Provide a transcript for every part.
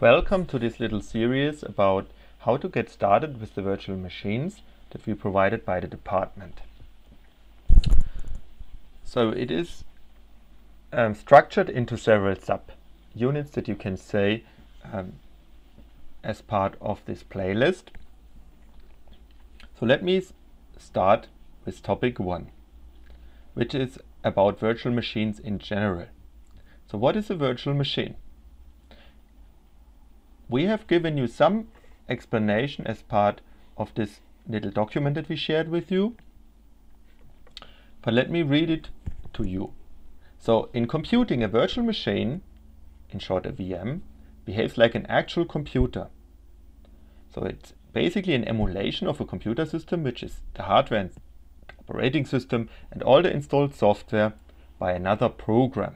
Welcome to this little series about how to get started with the virtual machines that we provided by the department. So it is structured into several sub-units that you can say as part of this playlist. So let me start with topic 1, which is about virtual machines in general. So what is a virtual machine? We have given you some explanation as part of this little document that we shared with you, but let me read it to you. So in computing, a virtual machine, in short a VM, behaves like an actual computer. So it's basically an emulation of a computer system, which is the hardware and operating system and all the installed software by another program.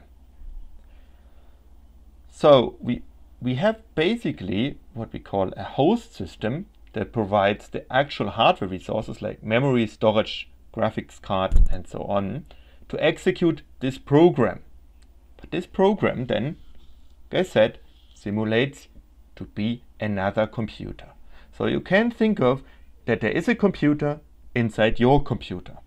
So we have basically what we call a host system that provides the actual hardware resources like memory, storage, graphics card and so on to execute this program. But this program then, like I said, simulates to be another computer. So you can think of that there is a computer inside your computer.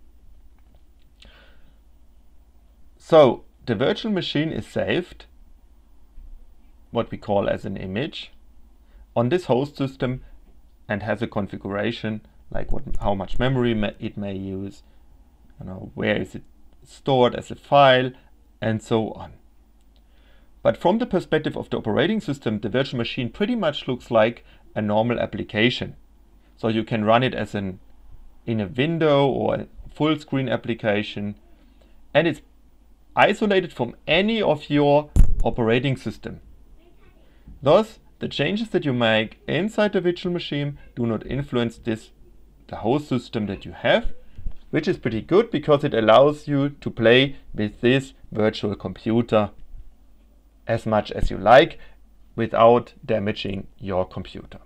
So the virtual machine is saved, what we call as an image, on this host system and has a configuration like how much memory it may use, where is it stored as a file, and so on. But from the perspective of the operating system, the virtual machine pretty much looks like a normal application. So you can run it as in a window or a full screen application, and it's isolated from any of your operating system. Thus, the changes that you make inside the virtual machine do not influence the host system that you have, which is pretty good because it allows you to play with this virtual computer as much as you like without damaging your computer.